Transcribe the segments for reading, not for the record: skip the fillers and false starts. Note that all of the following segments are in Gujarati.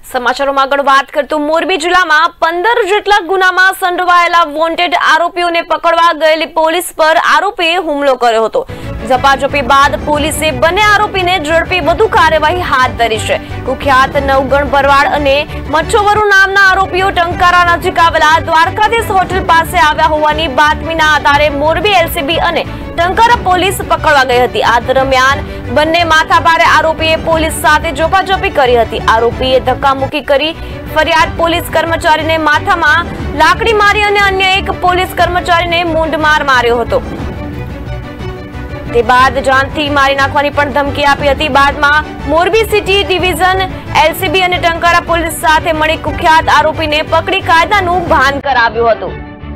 સમાચારોમાં આગળ વાત કરતું મોરબી જિલ્લામાં 15 જેટલા ગુનામાં સંડોવાયેલા વોન્ટેડ આરોપીઓને પકડવા ગયેલી પોલીસ પર આરોપીએ હુમલો કર્યો હતો। ઝપાઝપી બાદ પોલીસે બંને આરોપીને ઝડપી વધુ કાર્યવાહી હાથ ધરી છે। કુખ્યાત નવગણ ભરવાડ અને મચ્છોવરુ નામના આરોપીઓ ટંકારા નજીક આવેલા દ્વારકાધીશ હોટેલ પાસે આવ્યા હોવાની બાતમીના આધારે મોરબી એલસીબી અને ટંકારા પોલીસ પકડવા ગઈ હતી। આ દરમિયાન બંને માથાભારે આરોપીએ પોલીસ સાથે ઝપાઝપી કરી હતી। આરોપીએ ધક્કામુક્કી કરી ફરિયાદ પોલીસ કર્મચારીને માથામાં લાકડી મારી અને અન્ય એક પોલીસ કર્મચારીને મૂંઢમાર માર્યો હતો। તે બાદ જાનથી મારી નાખવાની પણ ધમકી આપી હતી। બાદમાં મોરબી સિટી ડિવિઝન એલસીબી અને ટંકારા પોલીસ સાથે મળી કુખ્યાત આરોપીને પકડી કાયદાનું ભાન કરાવ્યું હતું।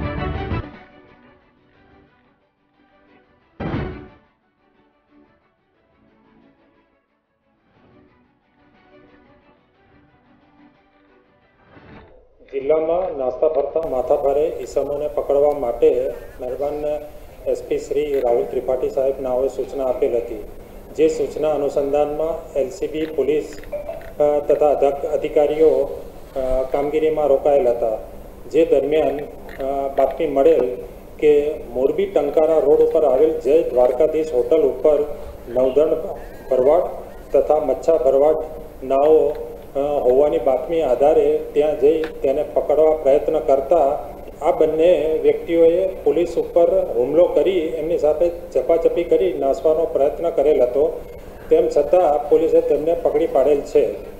जिला में नास्ता फरता माथाभारे ईसमों ने पकड़वा माटे मेहरबान एसपी श्री राहुल त्रिपाठी साहेब नाओए सूचना आपेल थी। जे सूचना अनुसंधान में एलसीबी पुलिस तथा अधिकारीओ कामगीरी में रोकायेला था। जे दरमियान बातमी मळेल के मोरबी टंकारा रोड पर आवेल जय द्वारकाधीश होटल पर नवधण भरवाड तथा मच्छा भरवाड नाओ होवानी बातमी आधारे त्यां जई तेने पकड़वा प्रयत्न करता आ बंने व्यक्तिओए पुलिस पर हुमलो करी एमनी साथे झपाझपी करी नासवानो प्रयत्न करेल हतो। तेम छतां पोलीसे तेमने पकड़ी पाडेल छे।